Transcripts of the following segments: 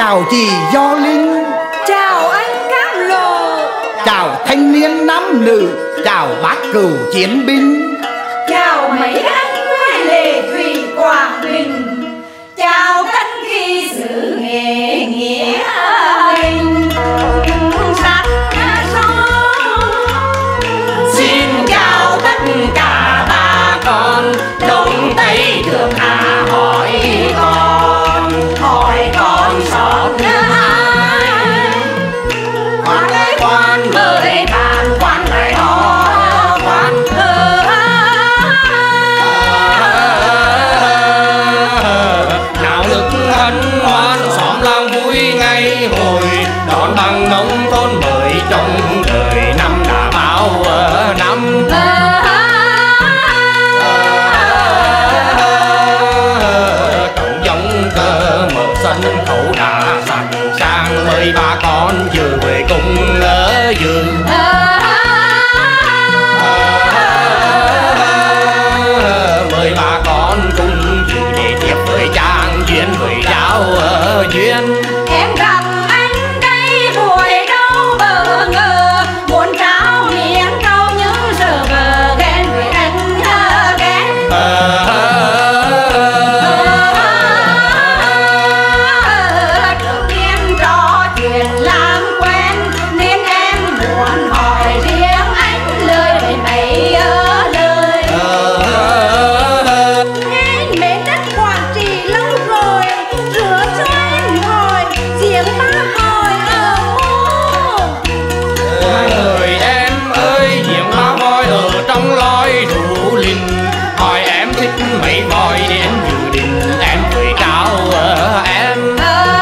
chào chị Do Linh, chào anh Cam Lộ, chào thanh niên nam nữ, chào bác cựu chiến binh, chào mấy anh quê lệ thủy Quảng Bình, chào tân kỳ sự nghệ nghĩa bình sắc son. Xin chào tất cả bà con đông tây thượng Hà, hỏi con sót ai quan ơi quan mời bạn quan lại đó quan nào lực hân hoan xóm làng vui ngày hồi đón bằng nông thôn mới trong đời năm đã bao năm. Trống giống cơ mở sân khấu đã sẵn sàng mời bà con dự về cùng dự. Mời bà con cùng dự để tiếp với trang duyên với giáo duyên. Em gặp anh đây buổi đâu bờ ngờ, muốn trao miếng câu những giờ vờ ghen với anh ghen. Trước tiên trò chuyện làm quen nên em muốn hỏi riêng anh lời về mấy lời. Em mến đất Quảng Trị lâu rồi, rửa cho em hỏi riêng ba hỏi ở mô. Người em ơi giếng ba voi ở trong lối rủ linh, hỏi em thích mấy voi đến dự định em gửi trao em.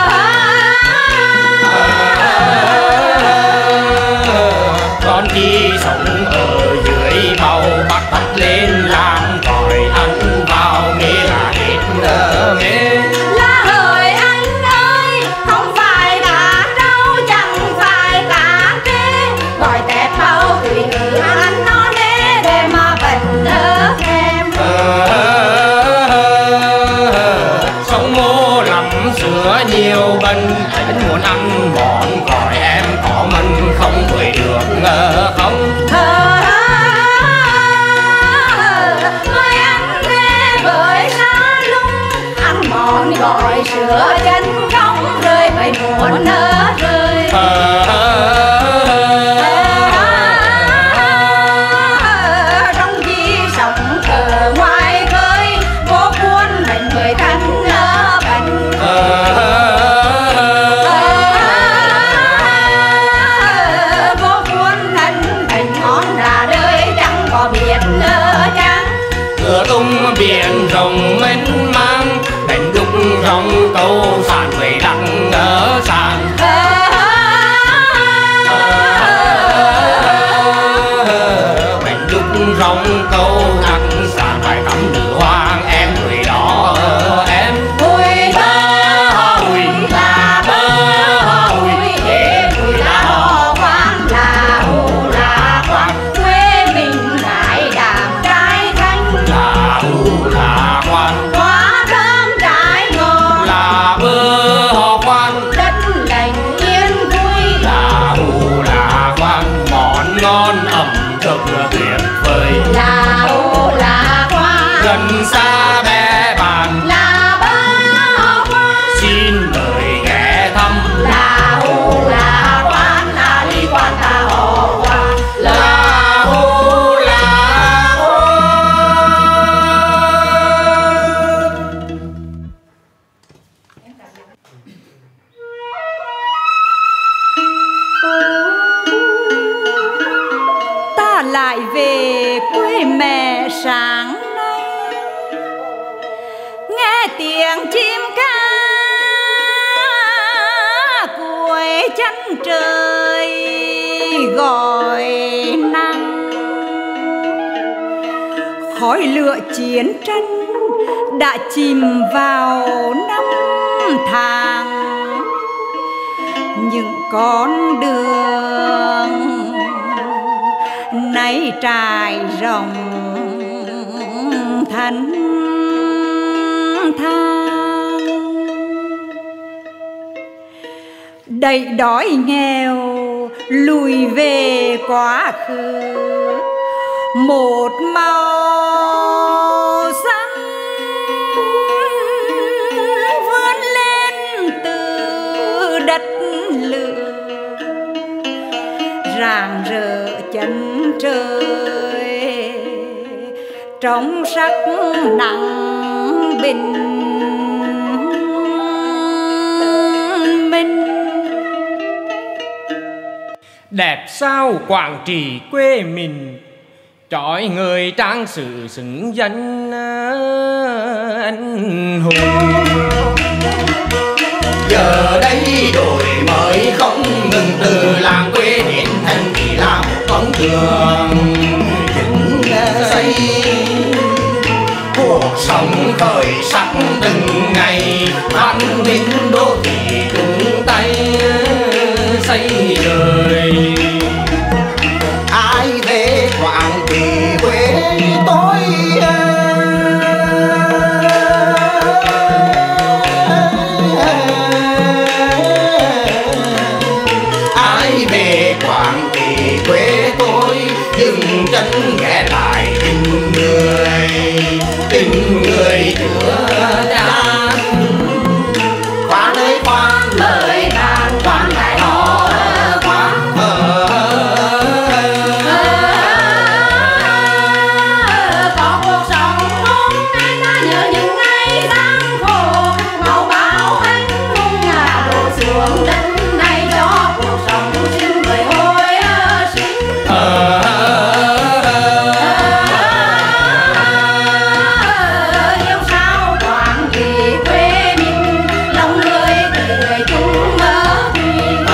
Con đi sống ở dưới bầu bắt tắt lên làm gọi ăn vào nghe là hết mê. Là hỡi anh ơi, không phải cá trâu, chẳng phải cá kê, gọi tép bao tùy ngữ anh nó để mà vẫn em. Sống mô lắm sữa nhiều bần, anh muốn ăn món gọi em có mình không về được không. Mời anh về với xa lung, ăn món gọi sữa chân không rơi phải muốn rơi. Trong khi sống ở ngoài khơi vô cuốn mình người thân bệnh. Vô cuốn thân bệnh món ra đời chẳng có biết chăng. Cửa tung biển rộng mênh mang, đánh đúc rong câu sàn về đặng sàn. Đánh đúc rong câu đặng sàn phải tắm nữ hoàng em người đó em. Vui Bơ hùi là bơ hùi, vui là hò khoan là hù là khoan, quê mình ngại đàm trái thanh là hù là khoan, quá thơm trái ngon là bơ hò khoan, đất lành yên vui là hù là khoan, món ngon ẩm thực tuyệt vời, là hù là khoan, gần xa bé bàn là bơ khoan, xin mời ghé thăm. là hù là khoan, là đi quan ta hò khoan, Là hù là khoan. ta lại về quê mẹ sáng nay, nghe tiếng chim ca cuối chân trời gọi năng. Khói lửa chiến tranh đã chìm vào năm tháng, những con đường nay trải rộng thân thang. đẩy đói nghèo lùi về quá khứ, một màu xanh vươn lên từ đất lửa, rạng rỡ chân trời trong sắc nắng bình minh. Đẹp sao Quảng Trị quê mình, trói người trang sử xứng danh anh hùng. Giờ đây đổi mới không ngừng từ làng quê đến thành thị là một con đường dựng xây, cuộc sống khởi sắc từng ngày, văn minh đô thị chung tay xây đời. Ai về Quảng Trị quê tôi Quảng Trị quê tôi dừng chân ghé lại tình người chưa chan. Quan ơi quan lời đàn, quan lại họ quan có cuộc sống hôm nay ta nhớ những ngày gian khổ, màu báo anh hùng đổ xuống đất này cho cuộc sống xin người hồi sinh. Yêu sao Quảng Trị quê mình, lòng người tươi chung mơ thuyền.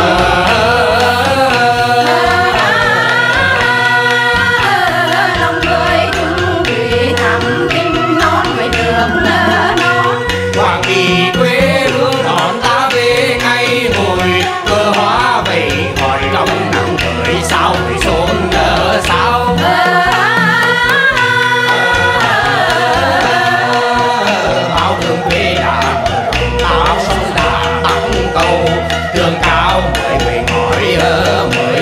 Lòng người chung thủy thắm tình non với nước non. Quảng Trị quê hương đón ta về ngày hồi, cờ hoa vẫy gọi trong nắng trời sao với xôn sao. Bao thương quê đã áo sông đã tặng cầu, trường cao mới về ngói mới.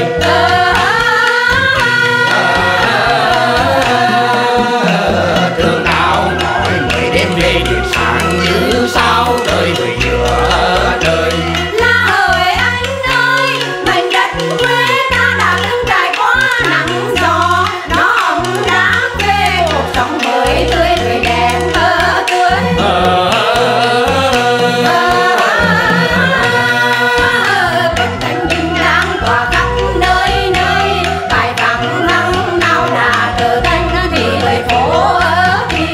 Trường cao ngói mới đêm về điện sáng như sao đời người giữa đời. Là hỡi anh ơi, mảnh đất quê ta đã từng trải qua nắng gió, nó ấm đáng về cuộc sống mới tươi người đẹp mơ tươi. Cánh cánh bình đang tỏa khắp nơi nơi, bài vang lăng nào đã trở thành thì người phố thì.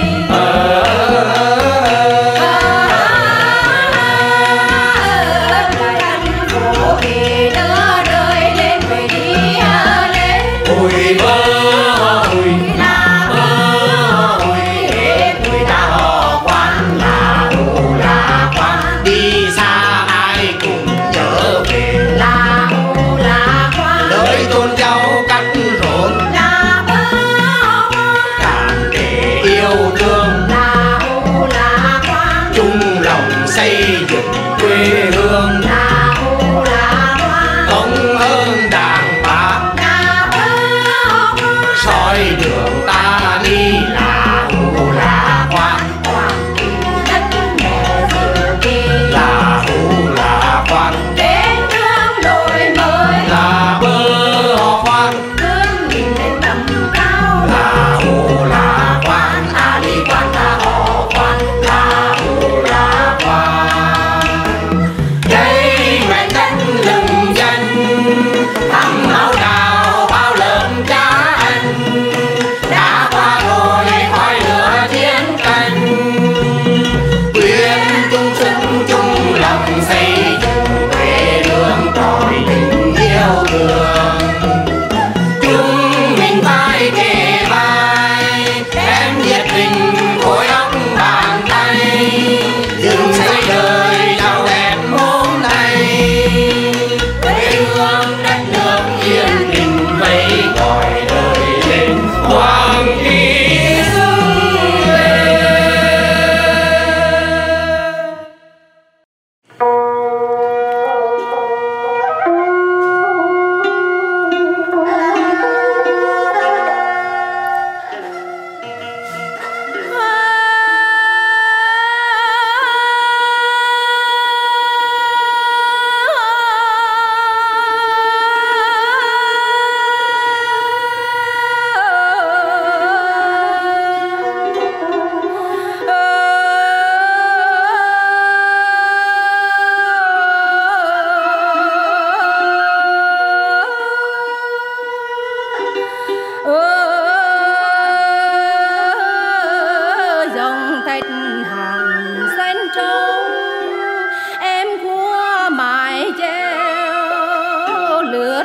Thành phố thì đưa đời lên về đi lên. Ôi bơ ôi Là ôi hết người ta họ quan là hồ là quan, đi xa ai cũng nhớ về. là hồ là quan, Đời tôn giáo cắt rộn là bơ càng để yêu thương, là hồ là quan, chung lòng xây dựng quê hương. là hồ là quan, Công ơn Đảng bác là bơ soi đường ta đi, là hồ là quan, Quảng Trị đất mẹ dự kỳ, là hồ là quan, đến hướng đổi mới, là bơ họ quan, hướng nhìn lên tầm cao, là hồ là quan, ta đi quan ta họ quan, là hồ là quan. Đây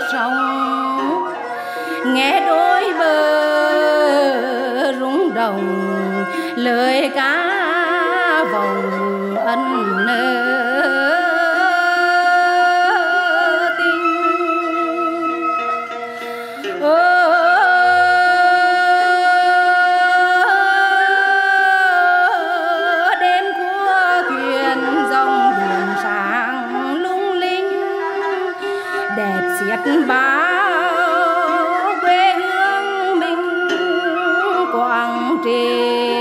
sông, nghe đôi bờ rung động lời ca vòng ân bao quê hương mình Quảng Trị.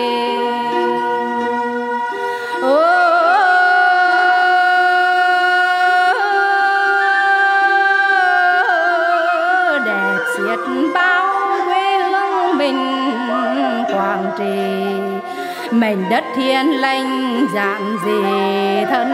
Đẹp xiết bao quê hương mình Quảng Trị, mảnh đất thiên lành giản dị thân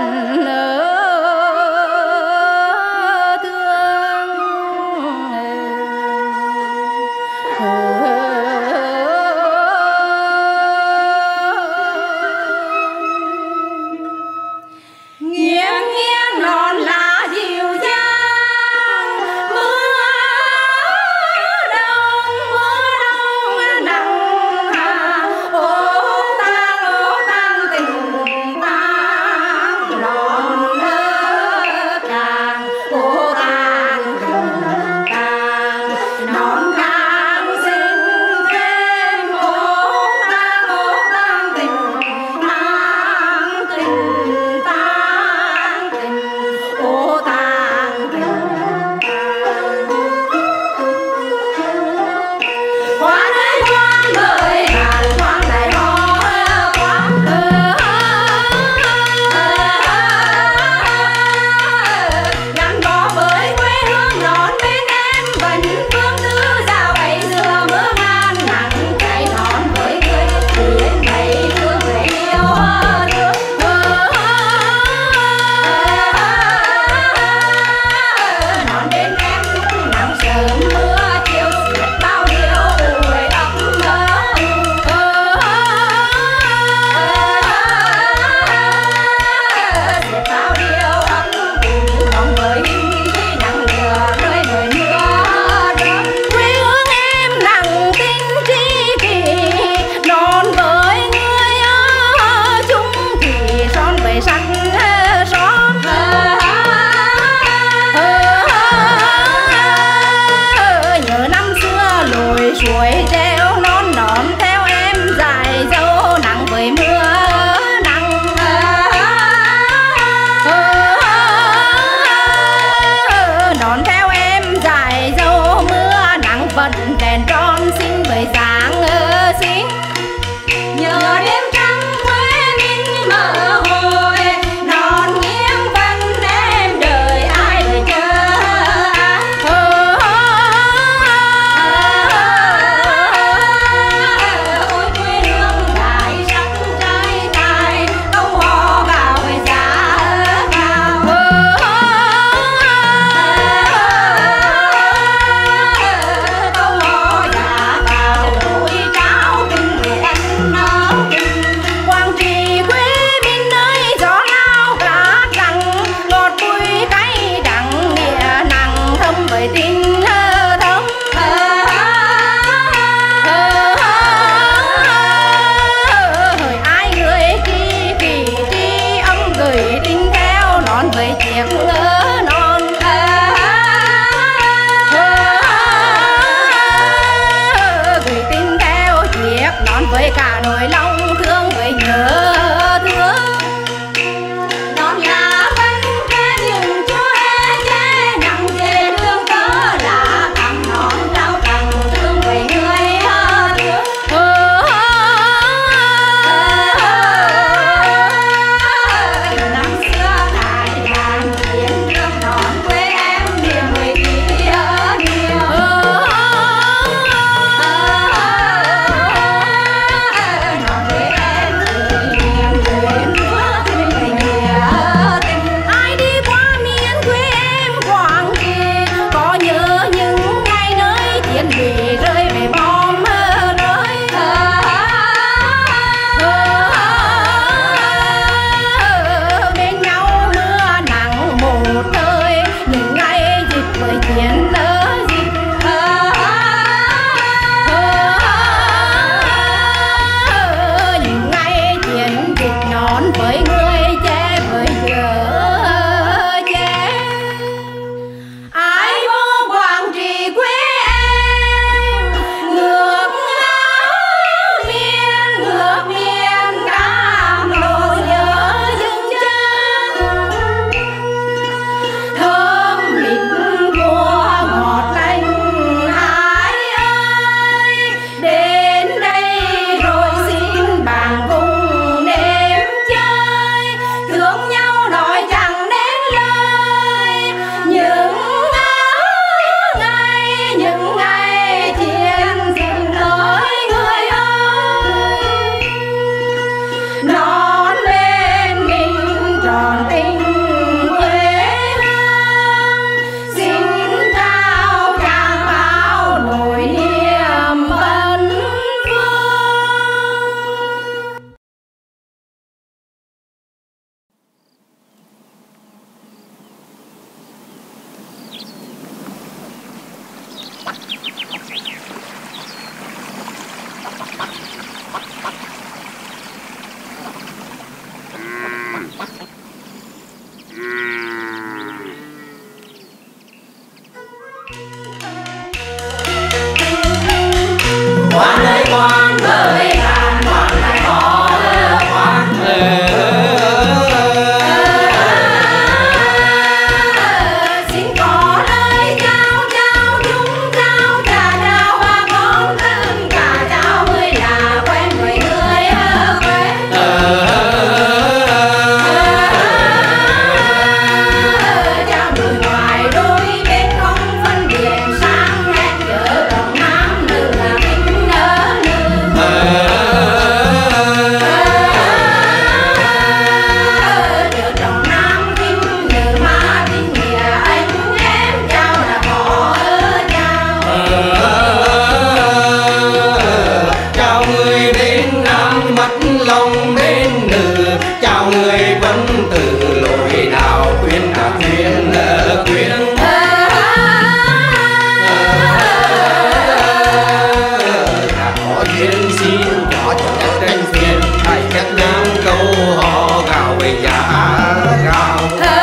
về giá gạo.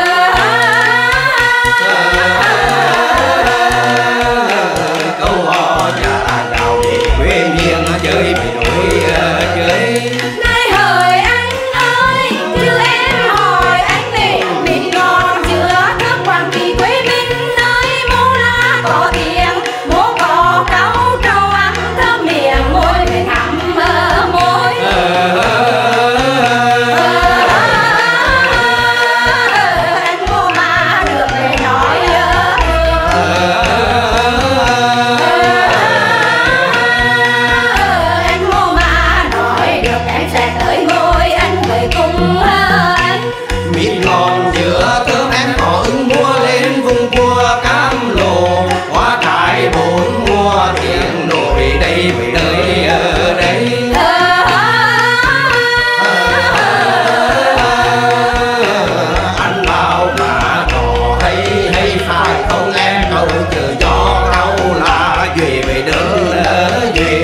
Câu hò nhà gạo để quê miền chơi về đôi chơi. Này hỡi anh ơi, chứ em hỏi anh này, mình còn chưa thức quan kỳ quê mình nơi mô la có tiếng, mô có câu trâu ăn thơm miệng môi về thắm môi. Anh mô mà được về nói anh mô mà nói được em sẽ tới ngôi anh về cùng anh. Mít ngon giữa thơm em có ưng mua lên vùng cua cam lồ, hoa trái bốn mùa tiếng nổi đây về nơi ở đây. Ăn bao cả đỏ hay hay phải không em, câu chờ gió câu là duy về đơn duy.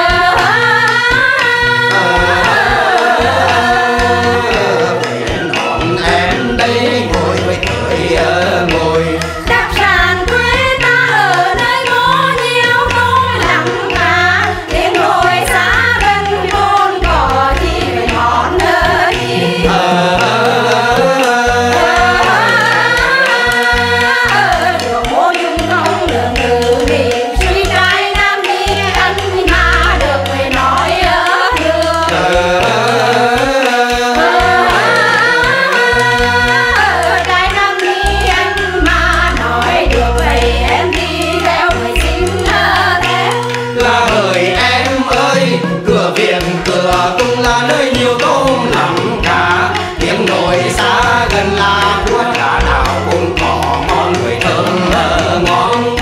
Em đây ngồi với thời ngồi. Đặc sản quê ta ở nơi có nhiều tôm lắm cá, tiếng nổi xa gần thôn có chi về món gì. Điều mô dung không được ngữ miệng suy trái nam đi anh mà được về nói được. Trái nam đi anh mà nói được vậy em đi theo người xin theo. Là hỡi em ơi, cửa viện cửa cũng là nơi nhiều tôm lắm cá, tiếng nổi xa gần là của cả nào cũng có món người thơm ngon.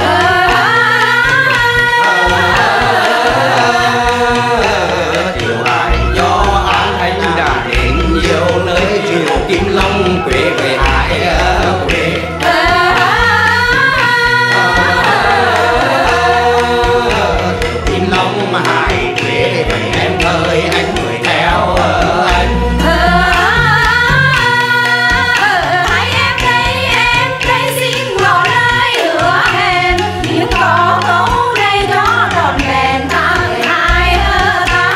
Chiều ai do anh đã đến nhiều nơi, chiều Kim Long quê về ai quê. Kim Long mà hai quê vậy em ơi, anh người theo anh. Hai em đây xin ngỏ lời hứa hẹn, nhưng có câu đây cho trọn vẹn ta người hai ta.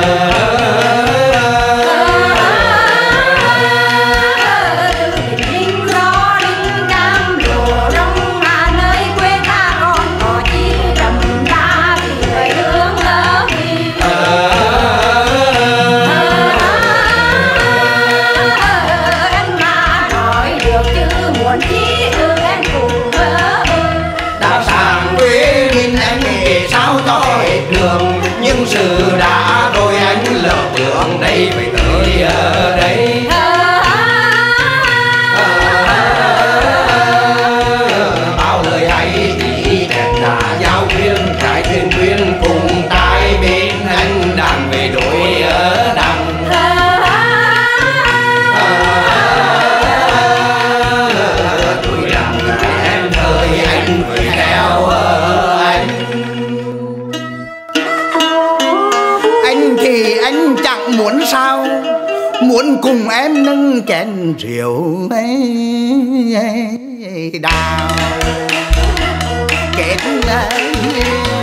Từ Bình Minh do Đinh Cam Lộ Đông Hà nơi quê ta còn có chi trầm ta vì người hướng vì. Anh mà nói được chứ muốn chi từ em cùng Đã sang quê mình anh nghề sao cho hết đường, nhưng sự đã rồi anh lỡ tưởng đây phải tới đây. Bao lời hay ý đẹp đã giao duyên, trái thuyền quyên cùng tay bên anh đang về đôi đằng. Đôi đằng em ơi anh phải theo anh. Anh thì anh chẳng muốn sao, muốn cùng em nâng chén rượu đào kết